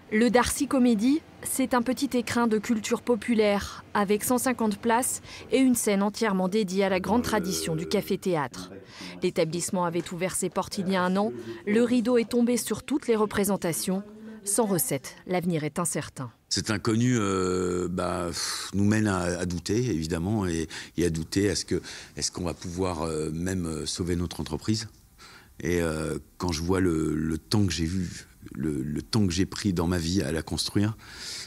Le Darcy Comédie, c'est un petit écrin de culture populaire avec 150 places et une scène entièrement dédiée à la grande tradition du café-théâtre. L'établissement avait ouvert ses portes il y a un an. Le rideau est tombé sur toutes les représentations. Sans recette, l'avenir est incertain. Cet inconnu nous mène à douter, évidemment, et à douter est-ce qu'on va pouvoir même sauver notre entreprise. Et quand je vois le temps que j'ai vu, le temps que j'ai pris dans ma vie à la construire,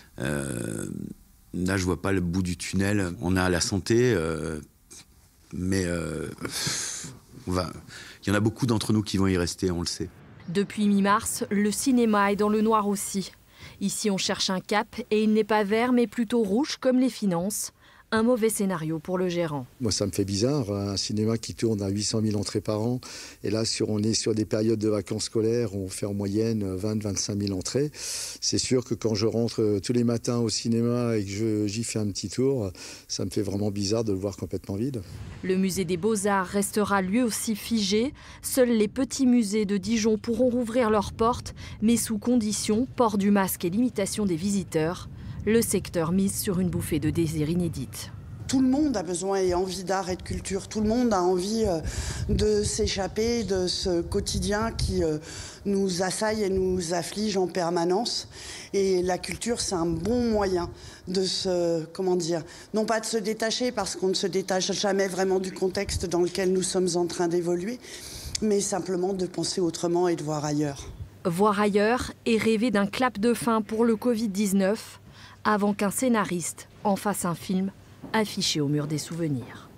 là je vois pas le bout du tunnel. On a la santé, mais il y en a beaucoup d'entre nous qui vont y rester, on le sait. Depuis mi-mars, le cinéma est dans le noir aussi. Ici, on cherche un cap et il n'est pas vert, mais plutôt rouge comme les finances. Un mauvais scénario pour le gérant. Moi, ça me fait bizarre, un cinéma qui tourne à 800 000 entrées par an. Et là, on est sur des périodes de vacances scolaires, on fait en moyenne 20-25 000 entrées. C'est sûr que quand je rentre tous les matins au cinéma et que j'y fais un petit tour, ça me fait vraiment bizarre de le voir complètement vide. Le musée des Beaux-Arts restera lui aussi figé. Seuls les petits musées de Dijon pourront rouvrir leurs portes, mais sous condition, port du masque et limitation des visiteurs. Le secteur mise sur une bouffée de désir inédite. Tout le monde a besoin et envie d'art et de culture. Tout le monde a envie de s'échapper de ce quotidien qui nous assaille et nous afflige en permanence. Et la culture, c'est un bon moyen de non pas de se détacher, parce qu'on ne se détache jamais vraiment du contexte dans lequel nous sommes en train d'évoluer, mais simplement de penser autrement et de voir ailleurs. Voir ailleurs et rêver d'un clap de fin pour le Covid-19, avant qu'un scénariste en fasse un film affiché au mur des souvenirs.